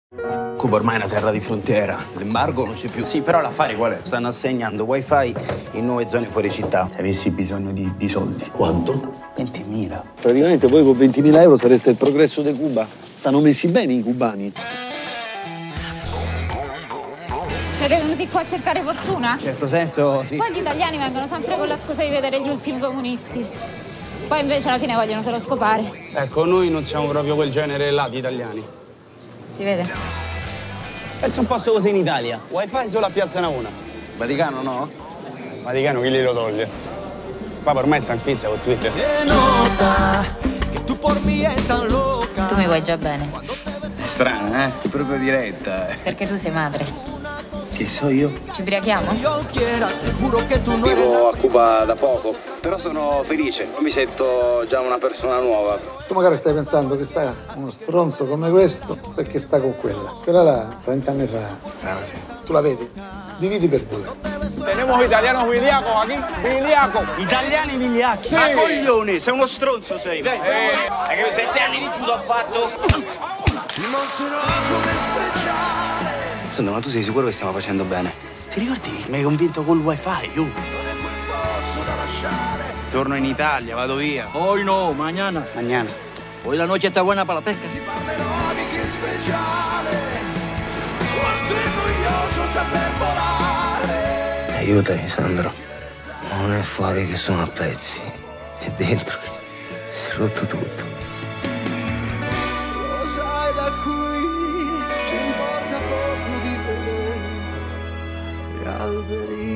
Cuba ormai è una terra di frontiera, l'embargo non c'è più. Sì, però l'affare qual è? Stanno assegnando wifi in 9 zone fuori città. Se avessi bisogno di soldi. Quanto? 20.000. Praticamente voi con 20.000 euro sareste il progresso di Cuba. Stanno messi bene i cubani. Siete venuti qua a cercare fortuna? In certo senso, sì. Poi gli italiani vengono sempre con la scusa di vedere gli ultimi comunisti. Poi invece alla fine vogliono solo scopare. Ecco, noi non siamo proprio quel genere là di italiani. Si vede? Pensa un posto così in Italia. Wifi solo a Piazza Navona. Vaticano no? Vaticano chi glielo toglie? Papa ormai sta in fissa con Twitter. Tu mi vuoi già bene. È strano, eh? È proprio diretta. Perché tu sei madre. Che so io? Ci ubriachiamo? Vivo a Cuba da poco, però sono felice, mi sento già una persona nuova. Tu magari stai pensando che sai, uno stronzo come questo perché sta con quella. Quella là, 30 anni fa, era così. Tu la vedi? Dividi per due. Tenemos italianos vigliacos aquí, vigliaco. Italiani vigliacchi? Sì. Ma coglione, sei uno stronzo sei. È che 7 anni di judo ho fatto. Sandro, ma tu sei sicuro che stiamo facendo bene? Ti ricordi? Mi hai convinto col wifi, io. Torno in Italia, vado via. Hoy no, mañana. Mañana. Hoy la noche está buena para la pesca. Aiutami, Sandro. Non è fuori che sono a pezzi, è dentro che si è rotto tutto. Lo sai da qui ci importa poco di vedere gli alberi